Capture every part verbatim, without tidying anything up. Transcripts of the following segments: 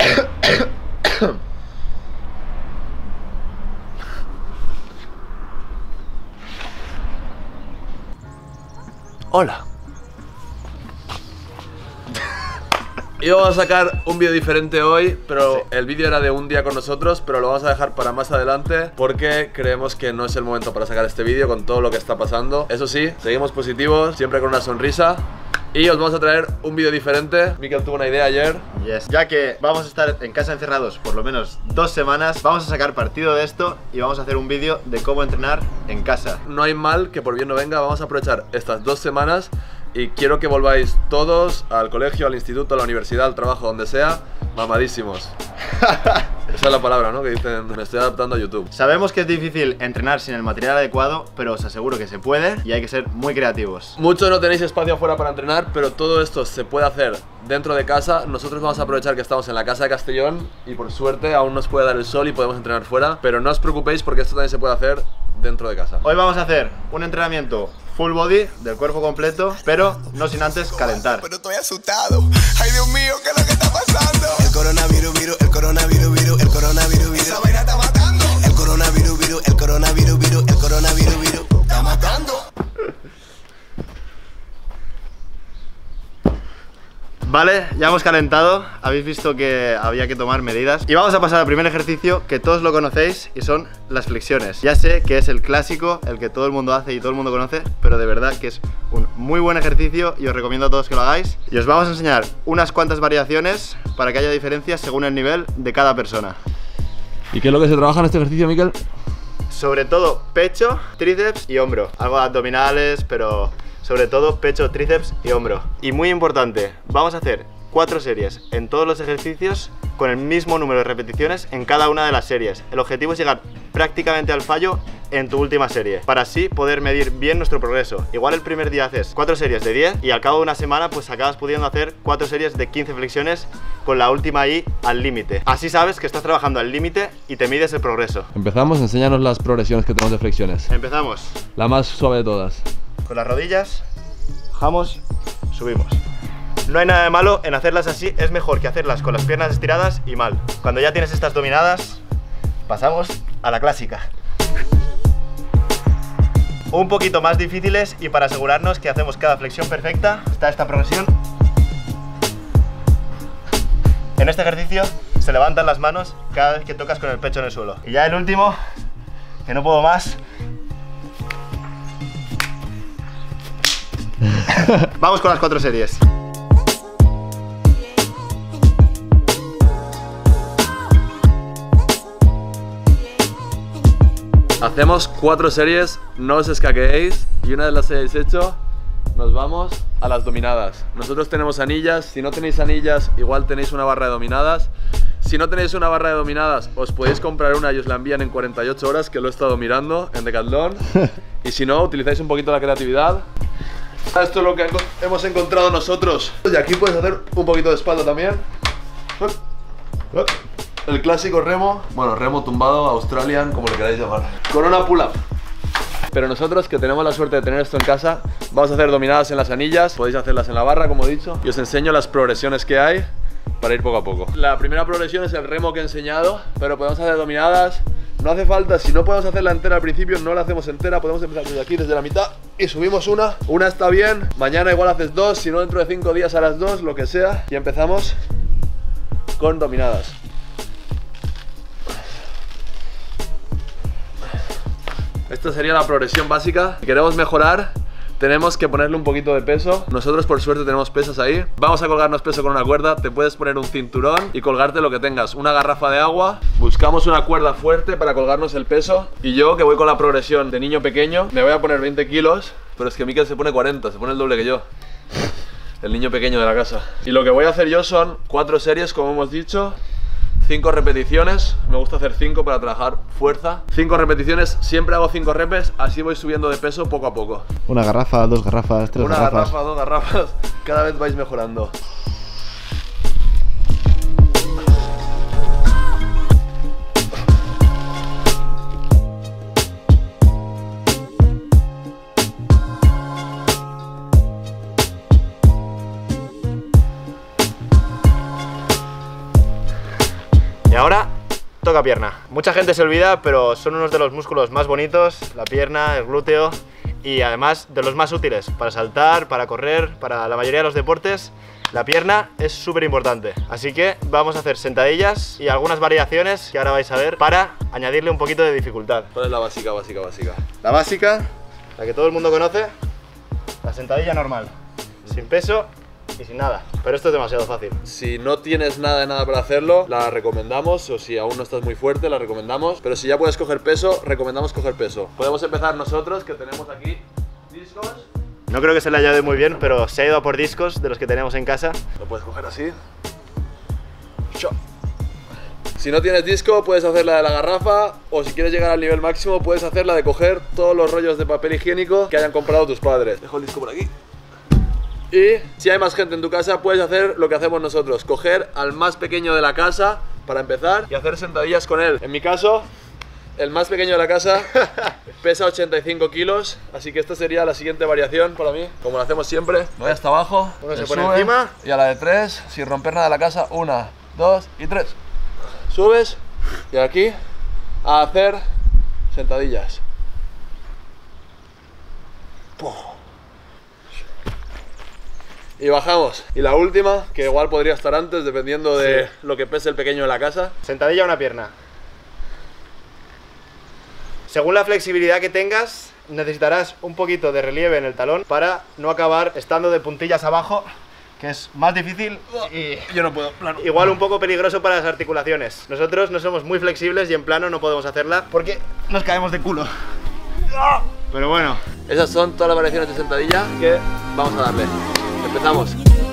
Hola. Íbamos a sacar un vídeo diferente hoy, pero sí. El vídeo era de un día con nosotros, pero lo vamos a dejar para más adelante porque creemos que no es el momento para sacar este vídeo con todo lo que está pasando. Eso sí, seguimos positivos, siempre con una sonrisa. Y os vamos a traer un vídeo diferente. Mikel tuvo una idea ayer. Yes. Ya que vamos a estar en casa encerrados por lo menos dos semanas, vamos a sacar partido de esto y vamos a hacer un vídeo de cómo entrenar en casa. No hay mal que por bien no venga, vamos a aprovechar estas dos semanas y quiero que volváis todos al colegio, al instituto, a la universidad, al trabajo, donde sea, mamadísimos. Esa es la palabra, ¿no? Que dicen, me estoy adaptando a YouTube. Sabemos que es difícil entrenar sin el material adecuado, pero os aseguro que se puede y hay que ser muy creativos. Muchos no tenéis espacio afuera para entrenar, pero todo esto se puede hacer dentro de casa. Nosotros vamos a aprovechar que estamos en la casa de Castellón y por suerte aún nos puede dar el sol y podemos entrenar fuera, pero no os preocupéis porque esto también se puede hacer dentro de casa. Hoy vamos a hacer un entrenamiento full body, del cuerpo completo, pero no sin antes calentar. Pero estoy asustado. Ay, Dios mío, ¿qué es lo que está pasando? El coronavirus, virus, el coronavirus, virus, el coronavirus, virus. Esa vaina está matando. El coronavirus, virus, el coronavirus, virus, el coronavirus, virus. Está matando. Vale, ya hemos calentado, habéis visto que había que tomar medidas. Y vamos a pasar al primer ejercicio, que todos lo conocéis, y son las flexiones. Ya sé que es el clásico, el que todo el mundo hace y todo el mundo conoce, pero de verdad que es un muy buen ejercicio y os recomiendo a todos que lo hagáis. Y os vamos a enseñar unas cuantas variaciones para que haya diferencias según el nivel de cada persona. ¿Y qué es lo que se trabaja en este ejercicio, Mikel? Sobre todo pecho, tríceps y hombro. Algo de abdominales, pero sobre todo pecho, tríceps y hombro. Y muy importante, vamos a hacer cuatro series en todos los ejercicios con el mismo número de repeticiones en cada una de las series. El objetivo es llegar prácticamente al fallo en tu última serie, para así poder medir bien nuestro progreso. Igual el primer día haces cuatro series de diez y al cabo de una semana pues acabas pudiendo hacer cuatro series de quince flexiones con la última ahí al límite. Así sabes que estás trabajando al límite y te mides el progreso. Empezamos, enséñanos las progresiones que tenemos de flexiones. Empezamos. La más suave de todas. Con las rodillas, bajamos, subimos. No hay nada de malo en hacerlas así, es mejor que hacerlas con las piernas estiradas y mal. Cuando ya tienes estas dominadas, pasamos a la clásica. Un poquito más difíciles y para asegurarnos que hacemos cada flexión perfecta, está esta progresión. En este ejercicio se levantan las manos cada vez que tocas con el pecho en el suelo. Y ya el último, que no puedo más. Vamos con las cuatro series. Hacemos cuatro series, no os escaqueéis y una vez las hayáis hecho, nos vamos a las dominadas. Nosotros tenemos anillas, si no tenéis anillas, igual tenéis una barra de dominadas. Si no tenéis una barra de dominadas, os podéis comprar una y os la envían en cuarenta y ocho horas, que lo he estado mirando en Decathlon. Y si no, utilizáis un poquito la creatividad. Esto es lo que hemos encontrado nosotros. Y aquí puedes hacer un poquito de espalda también. El clásico remo, bueno, remo tumbado, Australian, como le queráis llamar. Con una pull-up. Pero nosotros, que tenemos la suerte de tener esto en casa, vamos a hacer dominadas en las anillas. Podéis hacerlas en la barra, como he dicho. Y os enseño las progresiones que hay para ir poco a poco. La primera progresión es el remo que he enseñado, pero podemos hacer dominadas. No hace falta, si no podemos hacerla entera al principio, no la hacemos entera. Podemos empezar desde aquí, desde la mitad, y subimos una. Una está bien, mañana igual haces dos, si no dentro de cinco días harás dos, lo que sea. Y empezamos con dominadas. Esta sería la progresión básica. Si queremos mejorar, tenemos que ponerle un poquito de peso. Nosotros por suerte tenemos pesas ahí. Vamos a colgarnos peso con una cuerda. Te puedes poner un cinturón y colgarte lo que tengas. Una garrafa de agua. Buscamos una cuerda fuerte para colgarnos el peso. Y yo, que voy con la progresión de niño pequeño, me voy a poner veinte kilos. Pero es que Mikel se pone cuarenta, se pone el doble que yo. El niño pequeño de la casa. Y lo que voy a hacer yo son cuatro series, como hemos dicho. cinco repeticiones, me gusta hacer cinco para trabajar fuerza. cinco repeticiones, siempre hago cinco repes, así voy subiendo de peso poco a poco. Una garrafa, dos garrafas, tres Una garrafas. Una garrafa, dos garrafas, cada vez vais mejorando. ahora toca pierna. Mucha gente se olvida, pero son unos de los músculos más bonitos, la pierna, el glúteo, y además de los más útiles para saltar, para correr, para la mayoría de los deportes. La pierna es súper importante, así que vamos a hacer sentadillas y algunas variaciones que ahora vais a ver para añadirle un poquito de dificultad. ¿Cuál es la básica, básica, básica? La básica, la que todo el mundo conoce, la sentadilla normal, sin peso y sin nada, pero esto es demasiado fácil. Si no tienes nada de nada para hacerlo, la recomendamos, o si aún no estás muy fuerte, la recomendamos, pero si ya puedes coger peso, recomendamos coger peso. Podemos empezar nosotros, que tenemos aquí discos. No creo que se le haya ido muy bien, pero se ha ido a por discos de los que tenemos en casa. Lo puedes coger así. Si no tienes disco, puedes hacer la de la garrafa, o si quieres llegar al nivel máximo, puedes hacer la de coger todos los rollos de papel higiénico que hayan comprado tus padres. Dejo el disco por aquí. Y si hay más gente en tu casa, puedes hacer lo que hacemos nosotros, coger al más pequeño de la casa para empezar y hacer sentadillas con él. En mi caso, el más pequeño de la casa pesa ochenta y cinco kilos, así que esta sería la siguiente variación para mí. Como lo hacemos siempre, voy hasta abajo, uno se me pone sube, encima y a la de tres, sin romper nada de la casa, una, dos y tres. Subes y aquí a hacer sentadillas. Puf. Y bajamos. Y la última, que igual podría estar antes, dependiendo de sí. lo que pese el pequeño de la casa. Sentadilla a una pierna. Según la flexibilidad que tengas, necesitarás un poquito de relieve en el talón para no acabar estando de puntillas abajo, que es más difícil y yo no puedo, plano. Igual un poco peligroso para las articulaciones. Nosotros no somos muy flexibles y en plano no podemos hacerla porque nos caemos de culo. Pero bueno, esas son todas las variaciones de sentadilla que vamos a darle. Empezamos.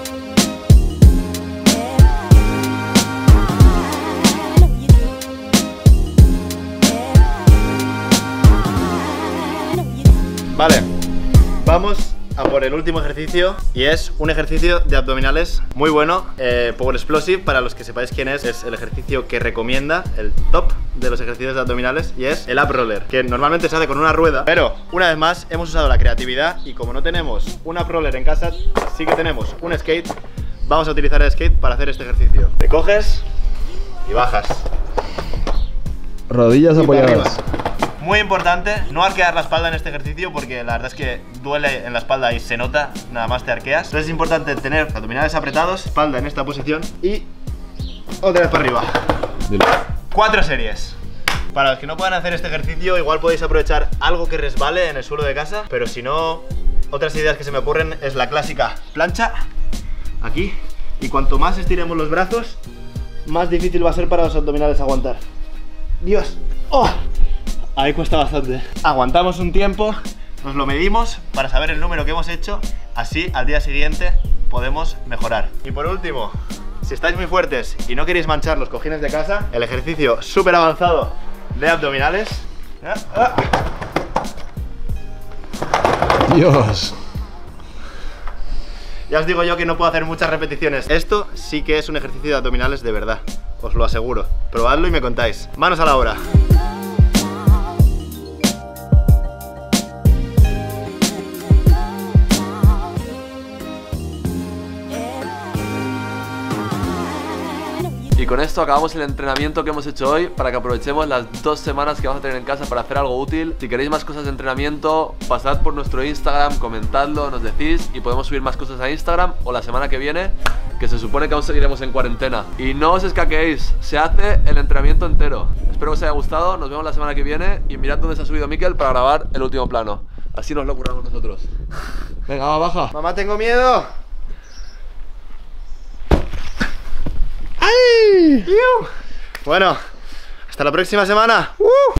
vale, vamos a por el último ejercicio, y es un ejercicio de abdominales muy bueno, eh, Power Explosive. Para los que sepáis quién es, es el ejercicio que recomienda, el top de los ejercicios de abdominales, y es el Up Roller, que normalmente se hace con una rueda, pero una vez más hemos usado la creatividad, y como no tenemos un Up Roller en casa, sí que tenemos un skate. Vamos a utilizar el skate para hacer este ejercicio. Te coges y bajas. Rodillas apoyadas. Muy importante, no arquear la espalda en este ejercicio, porque la verdad es que duele en la espalda y se nota, nada más te arqueas. Entonces es importante tener abdominales apretados, espalda en esta posición y otra vez para arriba. Dile. Cuatro series. Para los que no puedan hacer este ejercicio, igual podéis aprovechar algo que resbale en el suelo de casa, pero si no, otras ideas que se me ocurren es la clásica plancha, aquí, y cuanto más estiremos los brazos, más difícil va a ser para los abdominales aguantar. Dios, ¡oh! Ahí cuesta bastante. Aguantamos un tiempo, nos lo medimos para saber el número que hemos hecho, así al día siguiente podemos mejorar. Y por último, si estáis muy fuertes y no queréis manchar los cojines de casa, el ejercicio súper avanzado de abdominales. Dios. Ya os digo yo que no puedo hacer muchas repeticiones. Esto sí que es un ejercicio de abdominales de verdad, os lo aseguro. Probadlo y me contáis. Manos a la obra. Y con esto acabamos el entrenamiento que hemos hecho hoy, para que aprovechemos las dos semanas que vamos a tener en casa para hacer algo útil. Si queréis más cosas de entrenamiento, pasad por nuestro Instagram, comentadlo, nos decís y podemos subir más cosas a Instagram, o la semana que viene, que se supone que aún seguiremos en cuarentena. Y no os escaquéis, se hace el entrenamiento entero. Espero que os haya gustado, nos vemos la semana que viene y mirad dónde se ha subido Mikel para grabar el último plano. Así nos lo curramos nosotros. Venga, va, baja. Mamá, tengo miedo. ¡Ay! Bueno, hasta la próxima semana. ¡Uh!